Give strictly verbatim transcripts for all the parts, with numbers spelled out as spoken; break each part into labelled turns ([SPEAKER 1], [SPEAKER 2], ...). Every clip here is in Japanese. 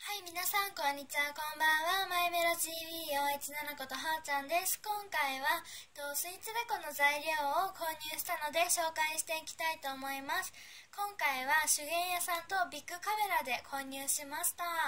[SPEAKER 1] はい、皆さんこんにちは、こんばんは。マイメロ ティーブイ をいちななことはーちゃんです。今回はとスイーツデコの材料を購入したので紹介していきたいと思います。今回は手芸屋さんとビッグカメラで購入しました。はい、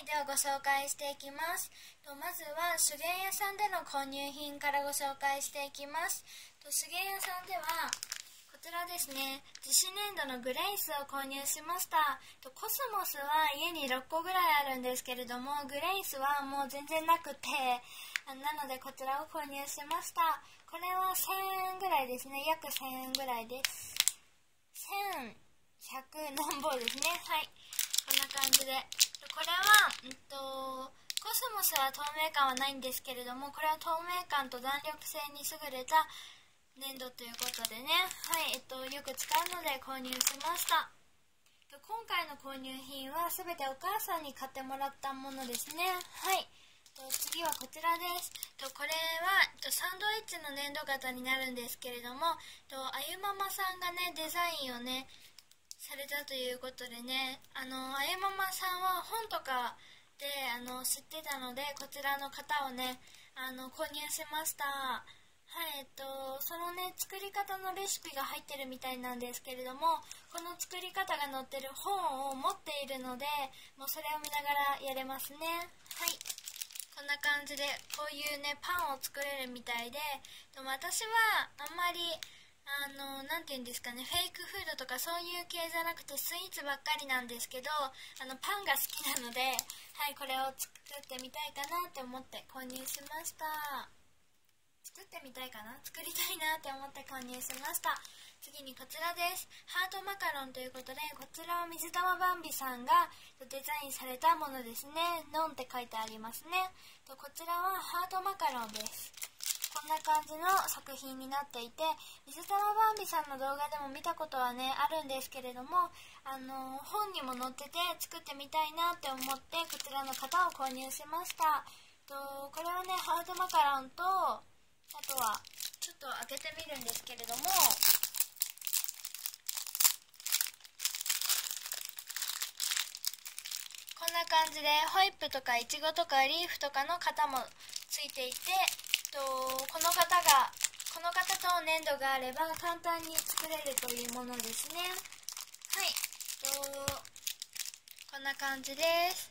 [SPEAKER 1] ではご紹介していきます。とまずは手芸屋さんでの購入品からご紹介していきます。と手芸屋さんではこちらですね、樹脂粘土のグレイスを購入しました。コスモスは家にろっこぐらいあるんですけれども、グレイスはもう全然なくて、なのでこちらを購入しました。これはせんえんぐらいですね、約せんえんぐらいです。せんひゃくなんぼですね。はい、こんな感じで。これは、うんと、コスモスは透明感はないんですけれども、これは透明感と弾力性に優れた粘土ということでね、はい、えっと、よく使うので購入しました。今回の購入品は全てお母さんに買ってもらったものですね。はい、次はこちらです。これはサンドイッチの粘土型になるんですけれども、あゆママさんがね、デザインをね、されたということでね、あの、あゆママさんは本とかであの知ってたので、こちらの型をね、あの購入しました。はい、えっと、そのね、作り方のレシピが入ってるみたいなんですけれども、この作り方が載ってる本を持っているので、もうそれを見ながらやれますね。はい、こんな感じで、こういうね、パンを作れるみたいで、でも私はあんまり、あの、なんていうんですかね、フェイクフードとかそういう系じゃなくてスイーツばっかりなんですけど、あの、パンが好きなので、はい、これを作ってみたいかなって思って購入しました。作ってみたいかな作りたいなって思って購入しました。次にこちらです。ハートマカロンということで、こちらは水玉バンビさんがデザインされたものですね。ノンって書いてありますね。こちらはハートマカロンです。こんな感じの作品になっていて、水玉バンビさんの動画でも見たことはね、あるんですけれども、あの本にも載ってて作ってみたいなって思って、こちらの型を購入しました。とこれはね、ハートマカロンと、あとはちょっと開けてみるんですけれども、こんな感じでホイップとかイチゴとかリーフとかの型もついていて、とこの型がこの型と粘土があれば簡単に作れるというものですね。はい、とこんな感じです。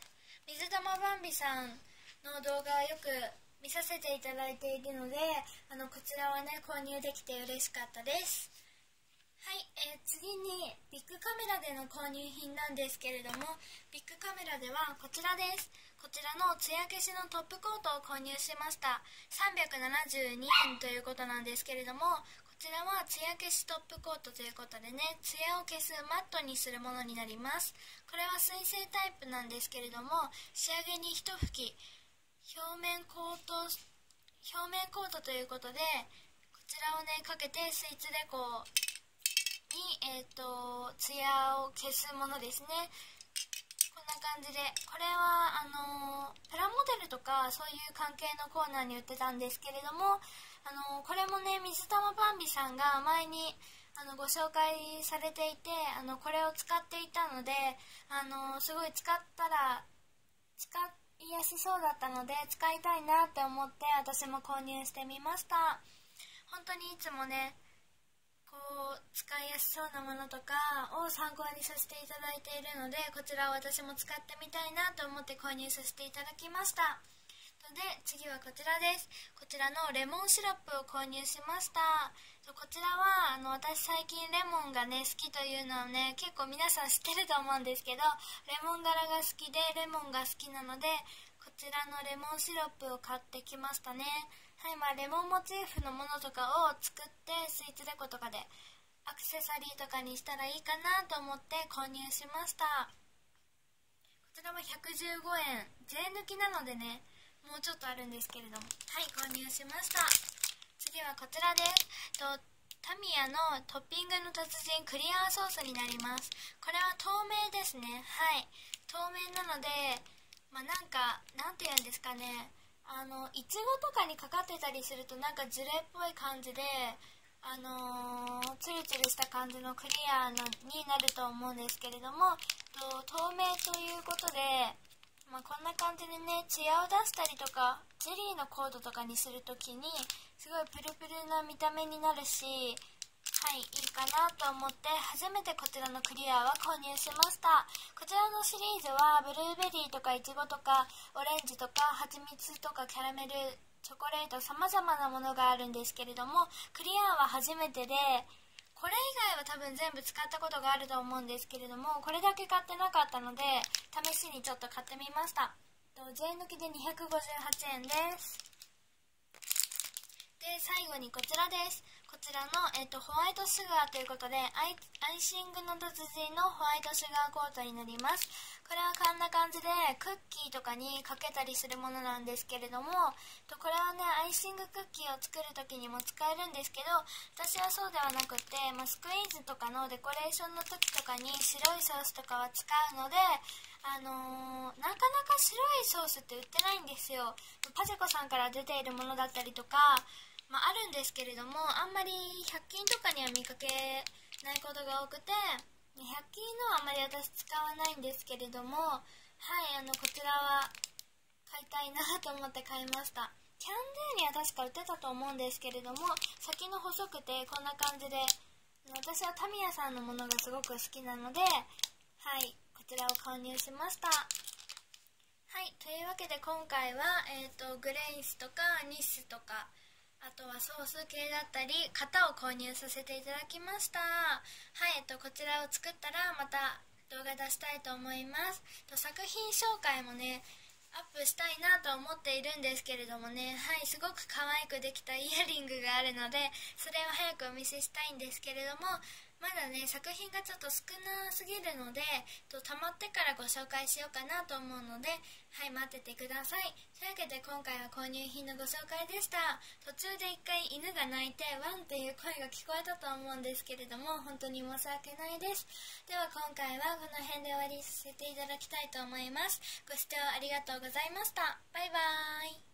[SPEAKER 1] 水玉バンビさんの動画をよく見させていただいているので、あのこちらはね、購入できて嬉しかったです。はい、えー、次にビッグカメラでの購入品なんですけれども、ビッグカメラではこちらです。こちらの艶消しのトップコートを購入しました。さんびゃくななじゅうにえんということなんですけれども、こちらは艶消しトップコートということでね、艶を消すマットにするものになります。これは水性タイプなんですけれども、仕上げに一吹き表面コート表面コートということで、こちらをねかけてスイーツデコにえっ、ー、とツヤを消すものですね。こんな感じで、これはあのプラモデルとかそういう関係のコーナーに売ってたんですけれども、あのこれもね、水玉バンビさんが前にあのご紹介されていて、あのこれを使っていたので、あのすごい使ったら使っていやすそうだったので使いたいなって思って、私も購入してみました。本当にいつもね、こう使いやすそうなものとかを参考にさせていただいているので、こちらを私も使ってみたいなと思って購入させていただきました。で、次はこちらです。こちらのレモンシロップを購入しました。こちらはあの私最近レモンがね好きというのをね、結構皆さん知ってると思うんですけど、レモン柄が好きでレモンが好きなので、こちらのレモンシロップを買ってきましたね。はい、まあレモンモチーフのものとかを作ってスイーツデコとかでアクセサリーとかにしたらいいかなと思って購入しました。こちらもひゃくじゅうごえん、税抜きなのでね、もうちょっとあるんですけれども、はい、購入しました。次はこちらです。とタミヤのトッピングの達人クリアソースになります。これは透明ですね。はい、透明なので、まあなんかなんていうんですかね、あのいちごとかにかかってたりするとなんかジュレっぽい感じで、あのー、ツルツルした感じのクリアのになると思うんですけれども、と透明ということで、 まあ、こんな感じでね、ツヤを出したりとかゼリーのコードとかにするときにすごいプルプルな見た目になるし、はい、いいかなと思って初めてこちらのクリアは購入しました。こちらのシリーズはブルーベリーとかイチゴとかオレンジとかハチミツとかキャラメル、チョコレート、さまざまなものがあるんですけれども、クリアは初めてで、これ以外は多分全部使ったことがあると思うんですけれども、これだけ買ってなかったので試しにちょっと買ってみました。税抜きでにひゃくごじゅうはちえんです。で、最後にこちらです。こちらの、えっと、ホワイトシュガーということでアイ、アイシングの達人のホワイトシュガーコートになります。これはこんな感じでクッキーとかにかけたりするものなんですけれども、これはね、アイシングクッキーを作る時にも使えるんですけど、私はそうではなくて、まあ、スクイーズとかのデコレーションの時とかに白いソースとかは使うので、あのー、なかなか白いソースって売ってないんですよ。パジェコさんから出ているものだったりとか、まあ、あるんですけれども、あんまりひゃく均とかには見かけないことが多くて、ひゃく均のはあんまり私使わないんですけれども、はい、あのこちらは買いたいなと思って買いました。キャンデーには確か売ってたと思うんですけれども、先の細くてこんな感じで、私はタミヤさんのものがすごく好きなので、はい、こちらを購入しました。はい、というわけで今回は、えーと、グレイスとかニスとか、あとはソース系だったり型を購入させていただきました。はい、えっと、こちらを作ったらまた動画出したいと思います。と作品紹介もねアップしたいなと思っているんですけれどもね、はい、すごく可愛くできたイヤリングがあるので、それを早くお見せしたいんですけれども、まだね作品がちょっと少なすぎるので、と溜まってからご紹介しようかなと思うので、はい、待っててください。というわけで今回は購入品のご紹介でした。途中で一回犬が鳴いてワンっていう声が聞こえたと思うんですけれども、本当に申し訳ないです。では今回はこの辺で終わりさせていただきたいと思います。ご視聴ありがとうございました。バイバーイ。